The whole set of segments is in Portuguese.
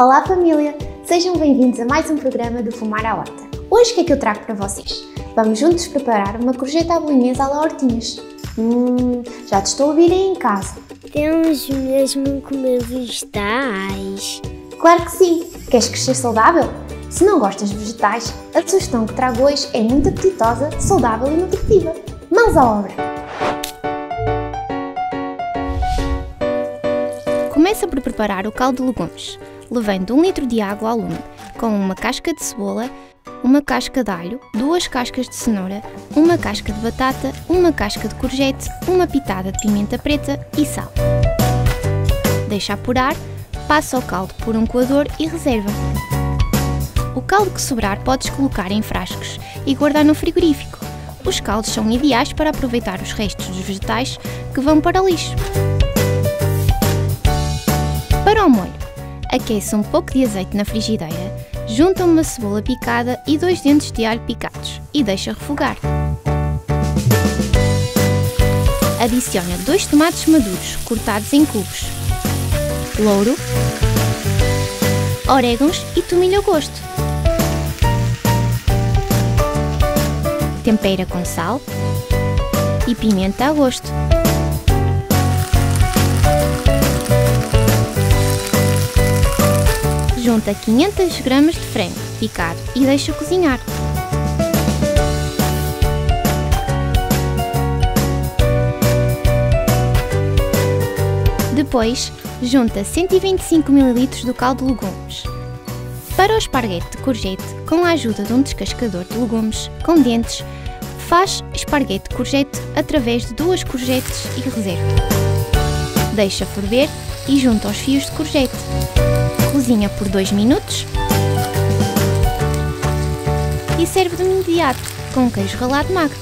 Olá família! Sejam bem-vindos a mais um programa do Fumar à Horta. Hoje o que é que eu trago para vocês? Vamos juntos preparar uma courgette à bolonhesa à la hortinhas. Já te estou a ouvir aí em casa. Temos mesmo que comer vegetais? Claro que sim! Queres crescer saudável? Se não gostas de vegetais, a sugestão que trago hoje é muito apetitosa, saudável e nutritiva. Mãos à obra! Começa por preparar o caldo de legumes, levando 1 litro de água ao lume, com uma casca de cebola, uma casca de alho, 2 cascas de cenoura, uma casca de batata, uma casca de courgette, uma pitada de pimenta preta e sal. Deixa apurar, passa o caldo por um coador e reserva. O caldo que sobrar podes colocar em frascos e guardar no frigorífico. Os caldos são ideais para aproveitar os restos dos vegetais que vão para o lixo. Para o molho, aquece um pouco de azeite na frigideira, junta uma cebola picada e 2 dentes de alho picados e deixa refogar. Adiciona 2 tomates maduros cortados em cubos, louro, orégãos e tomilho a gosto. Tempera com sal e pimenta a gosto. Junta 500 gramas de frango picado e deixa cozinhar. Depois, junta 125 ml do caldo de legumes. Para o esparguete de courgette, com a ajuda de um descascador de legumes com dentes, faz esparguete de courgette através de 2 courgettes e reserva. Deixa ferver e junta os fios de courgette. Cozinha por 2 minutos e serve de imediato com queijo ralado magro.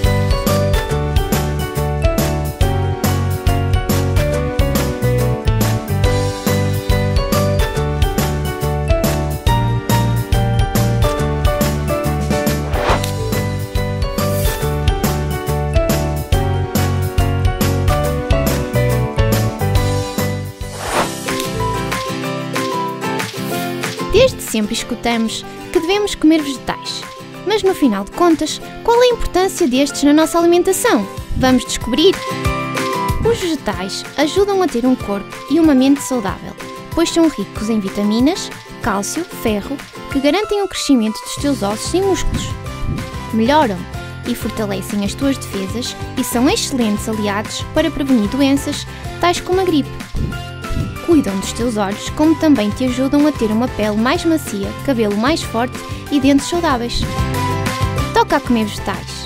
Desde sempre escutamos que devemos comer vegetais, mas no final de contas, qual é a importância destes na nossa alimentação? Vamos descobrir! Os vegetais ajudam a ter um corpo e uma mente saudável, pois são ricos em vitaminas, cálcio, ferro, que garantem o crescimento dos teus ossos e músculos. Melhoram e fortalecem as tuas defesas e são excelentes aliados para prevenir doenças tais como a gripe. Cuidam dos teus olhos, como também te ajudam a ter uma pele mais macia, cabelo mais forte e dentes saudáveis. Toca a comer vegetais!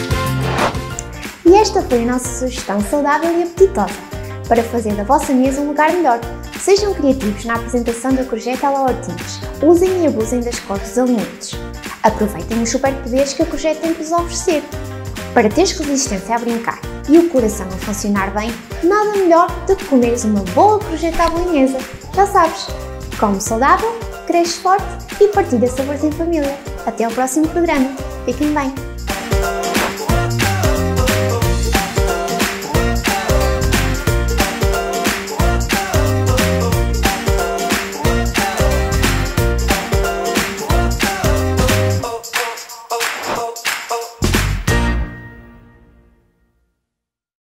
E esta foi a nossa sugestão saudável e apetitosa para fazer da vossa mesa um lugar melhor. Sejam criativos na apresentação da courgette à la hortinhas. Usem e abusem das cores dos alimentos. Aproveitem os superpoderes que a courgette tem para vos oferecer. Para teres resistência a brincar e o coração a funcionar bem, nada melhor do que comeres uma boa courgette à bolonhesa. Já sabes, come saudável, cresce forte e partilha sabores em família. Até ao próximo programa. Fiquem bem!